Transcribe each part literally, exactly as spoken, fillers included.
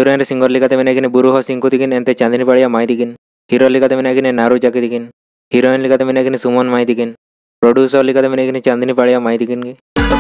Nenduran re single likate menakine buru ho singku tikin ente Chandini Padiya mai tikin. Hero likate menakine Naru Jaki tikin. Heroine likate menakine Suman mai tikin. Producer likate menakine Chandini Padiya mai tikin ge.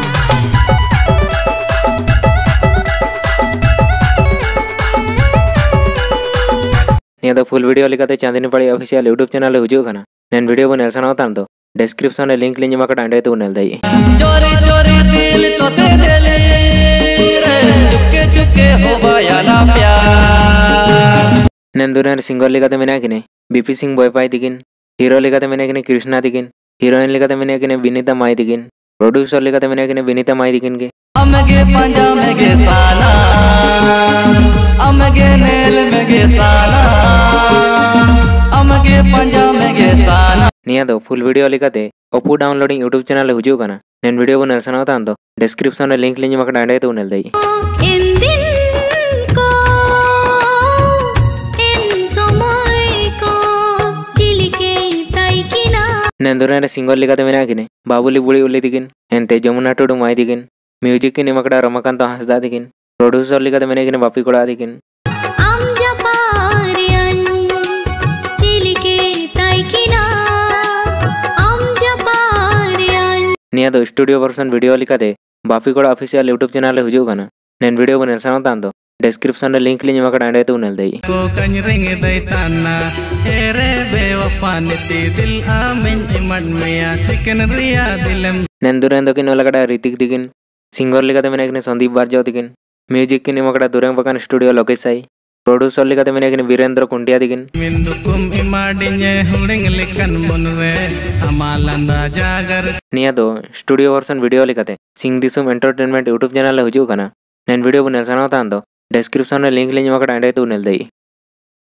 निया तो full video लिखा चांदनी पड़िया official YouTube channel हुजू खाना नेन video बो Nelson होता तो डिस्क्रिप्शन में लिंक लिंज माका डांडे तो नेल दई चोरी चोरी दिल तो ते देले चुपके चुपके हो बायाला प्यार नेन दुनिया सिंगर लिखा मैंने किने बीपी सिंह बॉयपाई दिगिन हीरो लिखा मैंने किने कृष्णा दिगिन हीरोइन लिखा मैंने किने विनीता माई दिगिन प्रोड्यूसर लिखा मैंने किने विनीता माई दिगिन के अमगे पंजा मेगे साला अमगे नेल मेगे साला अमगे पंजा मेगे साला निया दो फुल वीडियो लिखाते ओपू डाउनलोडिंग यूट्यूब चैनल हुजू कना नेन वीडियो बो नेलसन होता तो डिस्क्रिप्शन में लिंक लिंज माका डांडे तो नेल दई नेंदुरे सिंगर लिखाते मैंने किने बाबुली बुड़ी उल्ली दिगिन एंते जमुना टुडू माई दिगिन म्यूजिक की निमकड़ा रमाकांत हंसदा दिगिन प्रोड्यूसर लिखाते मैंने किने बापी कोड़ा दिगिन निया तो स्टूडियो वर्सन वीडियो लिखाते Bapi Koda official YouTube channel हुजू खाना नेन वीडियो बो नेलसन होता तो डिस्क्रिप्शन में लिंक लिंज माका डांडे तो नेल दई को कंजरेंगे दई ताना एरे बेवफा निति दिल आमिन इमन मिया चिकन रिया दिलम नेंदुरेन दो किन लकड़ा ऋतिक दिगिन सिंगर लिखाते मैंने किने संदीप बारजाव दिगिन म्यूजिक की निमकड़ा दुरंग बकान स्टूडियो लोकेश आई प्रोड्यूसर लिखाते मैंने किने वीरेंद्र कुंडिया दिगिन मिंदुकुम इमाडिने हुडिंग लिखन मुनरे अमालंदा जागर निया दो स्टूडियो वर्सन वीडियो लिखाते Sing Disum Entertainment YouTube channel हुजू खाना नेन वीडियो बो नेलसन होता तो डिस्क्रिप्शन में लिंक लिंज माका डांडे तो नेल दई।